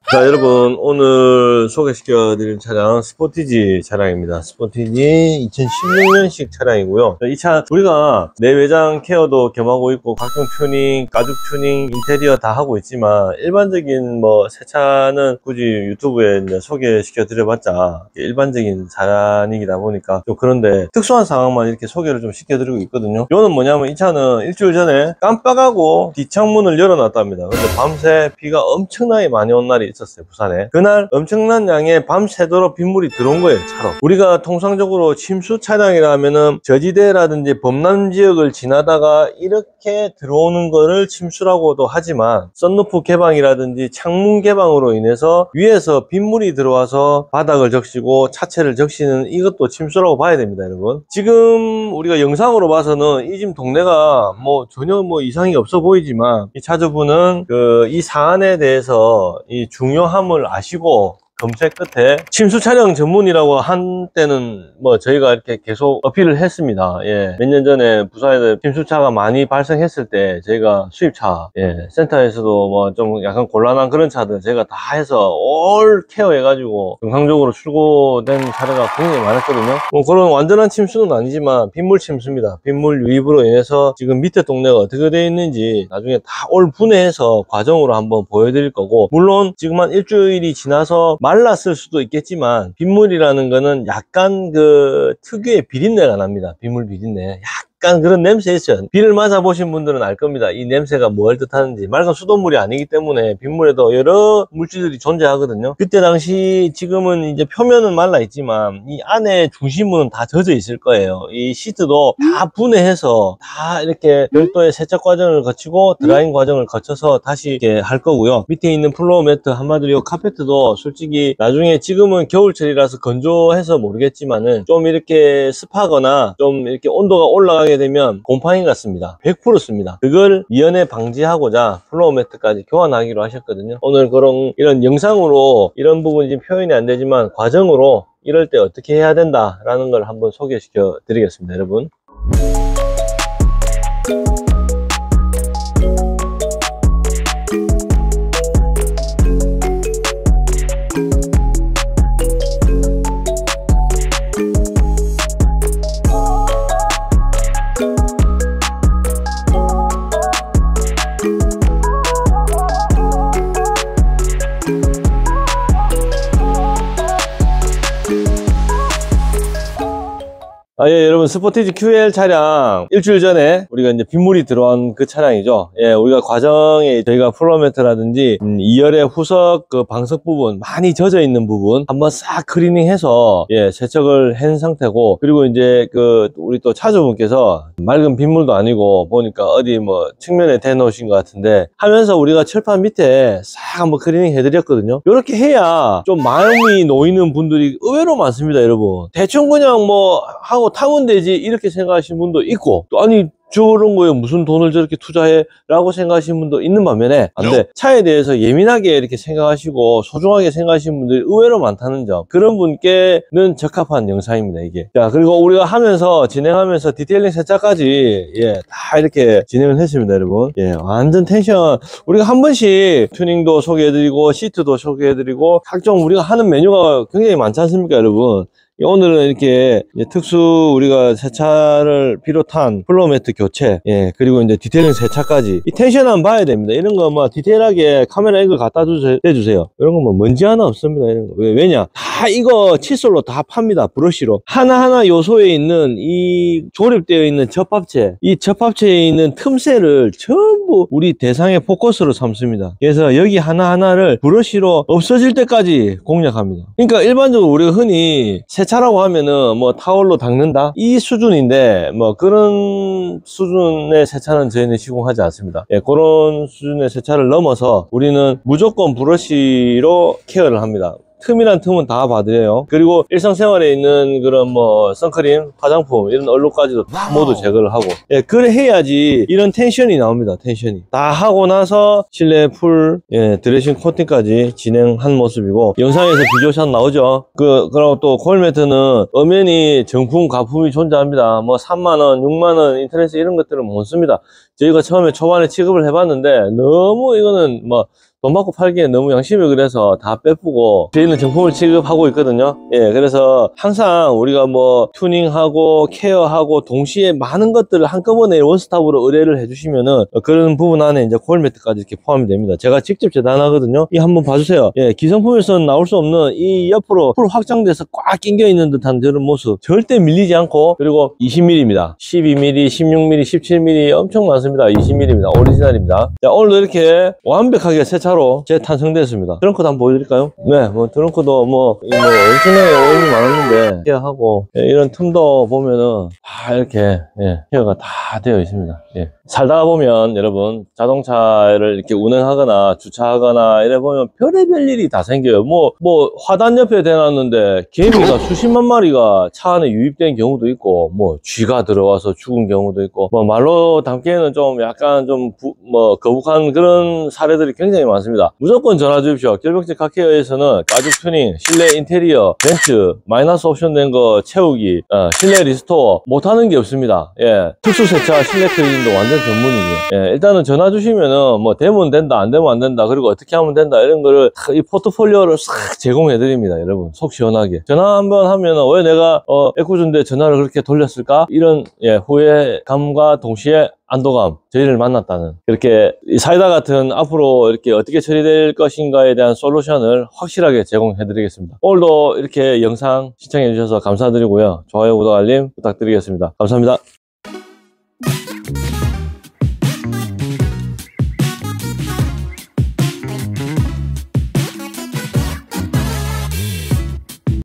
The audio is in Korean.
자, 여러분, 오늘 소개시켜드릴 차량 스포티지 차량입니다. 스포티지 2016년식 차량이고요. 이 차 우리가 내외장 케어도 겸하고 있고 각종 튜닝, 가죽 튜닝, 인테리어 다 하고 있지만 일반적인 새 차는 굳이 유튜브에 이제 소개시켜드려봤자 일반적인 차량이다 보니까 좀 그런데 특수한 상황만 이렇게 소개를 좀 시켜드리고 있거든요. 이거는 뭐냐면 이 차는 일주일 전에 깜빡하고 뒷창문을 열어놨답니다. 근데 밤새 비가 엄청나게 많이 온 날이 있었어요, 부산에. 그날 엄청난 양의 밤새도록 빗물이 들어온 거예요, 차로. 우리가 통상적으로 침수 차량이라면은 저지대라든지 범람 지역을 지나다가 이렇게 들어오는 거를 침수라고도 하지만 썬루프 개방이라든지 창문 개방으로 인해서 위에서 빗물이 들어와서 바닥을 적시고 차체를 적시는 이것도 침수라고 봐야 됩니다, 여러분. 지금 우리가 영상으로 봐서는 이 집 동네가 전혀 이상이 없어 보이지만 이 차주분은 이 사안에 대해서 이 중요함을 아시고 검색 끝에 침수 촬영 전문이라고 한때는 저희가 이렇게 계속 어필을 했습니다. 몇 년 전에 부산에 침수차가 많이 발생했을 때 저희가 수입차 센터에서도 좀 약간 곤란한 그런 차들 저희가 다 해서 올 케어 해가지고 정상적으로 출고된 차례가 굉장히 많았거든요. 그런 완전한 침수는 아니지만 빗물 침수입니다. 빗물 유입으로 인해서 지금 밑에 동네가 어떻게 되어 있는지 나중에 다 올 분해해서 과정으로 한번 보여드릴 거고, 물론 지금 한 일주일이 지나서 말랐을 수도 있겠지만 빗물이라는 거는 약간 특유의 비린내가 납니다. 빗물 비린내. 약간 그런 냄새 있어요. 비를 맞아 보신 분들은 알 겁니다. 이 냄새가 뭘 뜻하는지. 맑은 수돗물이 아니기 때문에 빗물에도 여러 물질들이 존재하거든요. 그때 당시 지금은 이제 표면은 말라 있지만 이 안에 중심부는 다 젖어 있을 거예요. 이 시트도 다 분해해서 다 이렇게 별도의 세척 과정을 거치고 드라잉 과정을 거쳐서 다시 이렇게 할 거고요. 밑에 있는 플로어 매트, 한마디로 카페트도 솔직히 나중에 지금은 겨울철이라서 건조해서 모르겠지만은 좀 이렇게 습하거나 좀 이렇게 온도가 올라가게 되면 곰팡이 같습니다. 100% 씁니다. 그걸 미연에 방지하고자 플로어 매트까지 교환하기로 하셨거든요. 오늘 이런 영상으로 이런 부분이 지금 표현이 안 되지만 과정으로 이럴 때 어떻게 해야 된다라는 걸 한번 소개시켜 드리겠습니다, 여러분. 여러분, 스포티지 QL 차량 일주일 전에 우리가 이제 빗물이 들어온 그 차량이죠. 우리가 과정에 저희가 플로어 매트라든지 2열의 후석 방석 부분 많이 젖어 있는 부분 한번 싹 클리닝해서 세척을 한 상태고, 그리고 이제 우리 또 차주분께서 맑은 빗물도 아니고 보니까 어디 측면에 대놓으신 것 같은데 하면서 우리가 철판 밑에 싹 한번 클리닝 해드렸거든요. 이렇게 해야 좀 마음이 놓이는 분들이 의외로 많습니다, 여러분. 대충 그냥 하고 타면 되지 이렇게 생각하시는 분도 있고, 또 아니 저런 거에 무슨 돈을 저렇게 투자해 라고 생각하시는 분도 있는 반면에 안돼, 차에 대해서 예민하게 이렇게 생각하시고 소중하게 생각하시는 분들이 의외로 많다는 점, 그런 분께는 적합한 영상입니다, 이게. 자, 그리고 우리가 진행하면서 디테일링 세차까지 다 이렇게 진행을 했습니다, 여러분. 완전 텐션. 우리가 한 번씩 튜닝도 소개해드리고 시트도 소개해드리고 각종 우리가 하는 메뉴가 굉장히 많지 않습니까, 여러분. 오늘은 이렇게 특수 우리가 세차를 비롯한 플로어 매트 교체, 그리고 이제 디테일링 세차까지 이 텐션 한번 봐야 됩니다. 이런 거 디테일하게 카메라 앵글 갖다 대주세요. 이런 거 먼지 하나 없습니다. 이런 거. 왜냐? 다 이거 칫솔로 다 팝니다. 브러쉬로. 하나하나 요소에 있는 이 조립되어 있는 접합체, 이 접합체에 있는 틈새를 전부 우리 대상의 포커스로 삼습니다. 그래서 여기 하나하나를 브러쉬로 없어질 때까지 공략합니다. 그러니까 일반적으로 우리가 흔히 세차라고 하면은 타월로 닦는다 이 수준인데 그런 수준의 세차는 저희는 시공하지 않습니다. 그런 수준의 세차를 넘어서 우리는 무조건 브러쉬로 케어를 합니다. 틈이란 틈은 다 봐드려요. 그리고 일상생활에 있는 그런 선크림, 화장품 이런 얼룩까지도 다 모두 제거를 하고, 그래 해야지 이런 텐션이 나옵니다. 텐션이 다 하고 나서 실내 풀 드레싱 코팅까지 진행한 모습이고, 영상에서 비교샷 나오죠. 그리고 또 코일 매트는 엄연히 정품 가품이 존재합니다. 3만원 6만원 인터넷에 이런 것들은 못 씁니다. 저희가 처음에 초반에 취급을 해봤는데 너무 이거는 돈 받고 팔기에 너무 양심이 그래서 다 빼쁘고 저희는 정품을 취급하고 있거든요. 예, 그래서 항상 우리가 뭐 튜닝하고 케어하고 동시에 많은 것들을 한꺼번에 원스톱으로 의뢰를 해주시면은 그런 부분 안에 이제 코일 매트까지 이렇게 포함이 됩니다. 제가 직접 재단하거든요. 이 한번 봐주세요. 예, 기성품에서는 나올 수 없는 이 옆으로 확장돼서 꽉 낑겨 있는 듯한 그런 모습 절대 밀리지 않고, 그리고 20mm입니다. 12mm, 16mm, 17mm 엄청 많습니다. 20mm입니다. 오리지널입니다. 자, 오늘도 이렇게 완벽하게 새 차로 재탄생됐습니다. 트렁크도 한번 보여드릴까요? 네, 뭐 트렁크도 뭐 엄청나게 오일이 많았는데 케어하고, 예, 이런 틈도 보면은 다 이렇게 케어가 다 되어 있습니다. 예. 살다 보면 여러분 자동차를 이렇게 운행하거나 주차하거나 이래 보면 별의별 일이 다 생겨요. 뭐 화단 옆에 대놨는데 개미가 수십만 마리가 차 안에 유입된 경우도 있고, 뭐 쥐가 들어와서 죽은 경우도 있고, 뭐 말로 담기에는 좀 약간 좀 거북한 그런 사례들이 굉장히 많습니다. 무조건 전화 주십시오. 결벽지 카케어에서는 가죽 튜닝, 실내 인테리어, 벤츠, 마이너스 옵션 된 거 채우기, 실내 리스토어 못하는 게 없습니다. 예, 특수 세차, 실내 클리닝도 완전 전문이고요. 예, 일단은 전화 주시면은 뭐 되면 된다, 안 되면 안 된다, 그리고 어떻게 하면 된다, 이런 거를 이 포트폴리오를 싹 제공해 드립니다. 여러분 속 시원하게 전화 한번 하면은 왜 내가 애꿎은데 전화를 그렇게 돌렸을까, 이런 후회감과 동시에 안도감, 저희를 만났다는, 이렇게 사이다 같은 앞으로 이렇게 어떻게 처리될 것인가에 대한 솔루션을 확실하게 제공해 드리겠습니다. 오늘도 이렇게 영상 시청해 주셔서 감사드리고요. 좋아요, 구독, 알림 부탁드리겠습니다. 감사합니다.